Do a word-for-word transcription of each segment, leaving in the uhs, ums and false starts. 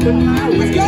Let's go!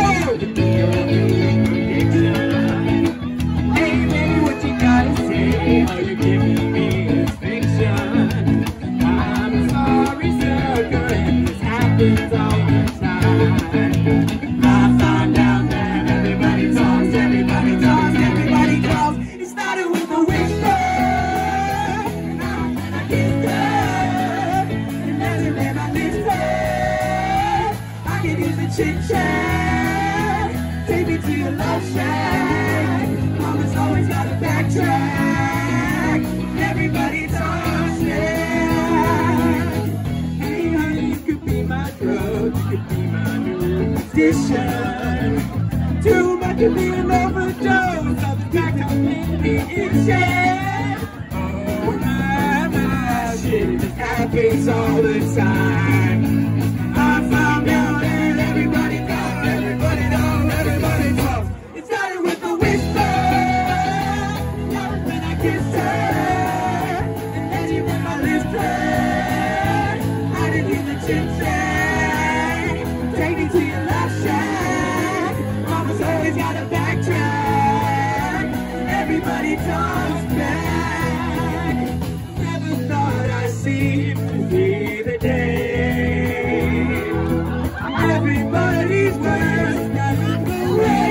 Hey baby, what you gotta say? All you're giving me is fiction. I'm a sorry sucker, and this happens all the time. I found out that everybody talks, everybody talks, everybody talks. It started with a whisper, and now when I kissed her, and as it made my lips hurt, I can hear the chit chat. Take me to your love shack. Mama's always gotta backtrack. Everybody talks, yeah. Hey honey, you could be my drug, you could be my new addiction. Too much to be an overdose of the crack of maybe itching. Oh my, my, shit just happens all the time. I found out that everybody talks, everybody knows, everybody talks. It started with a whisper, now when I kissed her, and then you made my lips hurt. I didn't hear the chit chat. Take me to your love shack. Mama's always gotta backtrack. Everybody talks back. Never thought I'd see the day. Everybody's words got away.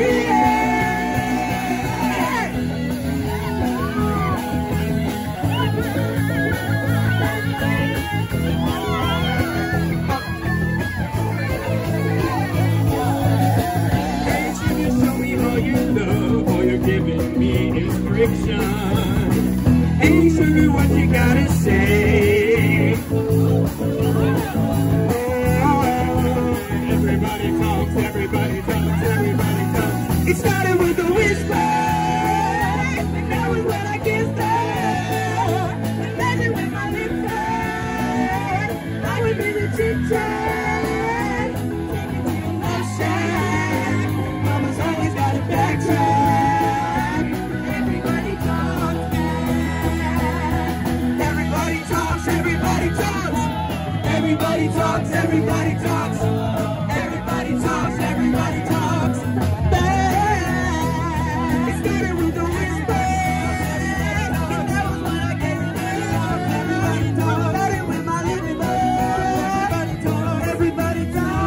Hey, sugar, show me all your love. All you're giving me is friction. Hey, sugar, what you gotta say? Everybody talks, everybody talks, everybody talks. It started with a whisper, and that was when I kissed her. Imagine when my lips hurt, I would be the chit chat. Take it to your love shack. Mama's always gotta backtrack. Everybody talks back. Everybody talks, everybody talks. Everybody talks, everybody talks. Everybody talks, everybody talks. Back. It started with a whisper, and that was when I gave it up. Everybody talks. Started with my living room. Everybody talks, everybody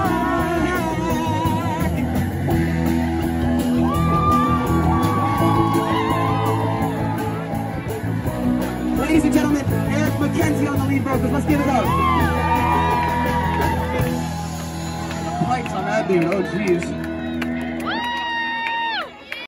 talks. Ladies and gentlemen, Eric McKenzie on the lead vocals. Let's give it up. Lights on that dude, oh jeez.